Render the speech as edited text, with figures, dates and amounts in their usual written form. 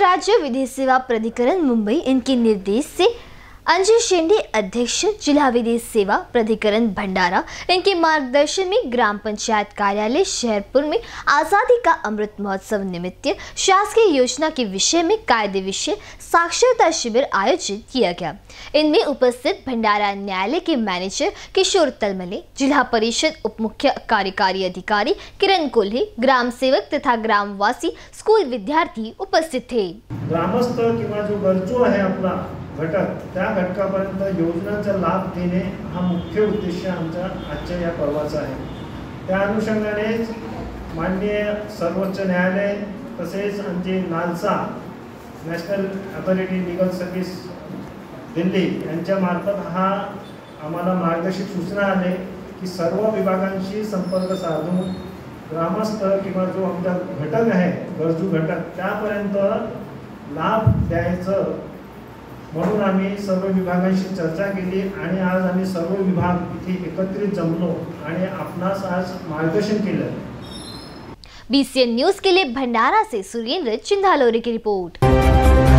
राज्य विधि सेवा प्राधिकरण मुंबई इनके निर्देश से अंजय शेंडे अध्यक्ष जिला विधि सेवा प्राधिकरण भंडारा इनके मार्गदर्शन में ग्राम पंचायत कार्यालय शहरपुर में आज़ादी का अमृत महोत्सव निमित्त शासकीय योजना के विषय में कायदे विषय साक्षरता शिविर आयोजित किया गया। इनमें उपस्थित भंडारा न्यायालय के मैनेजर किशोर तलमले, जिला परिषद उप मुख्य कार्यकारी अधिकारी किरण कोल्हे, ग्राम सेवक तथा ग्रामवासी, स्कूल विद्यार्थी उपस्थित थे। ग्रामस्थ किंवा जो गरजू आहे आपला घटक त्या घटकापर्यंत योजनांचा लाभ देणे हा मुख्य उद्देश आमच्या आजच्या या पर्वाचा आहे। त्या अनुषंगाने माननीय सर्वोच्च न्यायालय तसेच आमचे NALSA national authority legal service Delhi यांच्या मार्फत हा आम्हाला मार्गदर्शक सूचना आले की सर्व विभागांशी संपर्क साधून ग्रामस्थ किंवा जो आमचा घटक आहे गरजू घटक त्यापर्यंत लाभ द्यायचं म्हणून आम्ही सर्व विभागांशी चर्चा केली आणि आज आम्ही सर्व विभाग इथे एकत्रित जमलो आणि आपणास आज मार्गदर्शन केलं। BCN न्यूज़ के लिए भंडारा से सुरेंद्र चिंधालोरे की रिपोर्ट।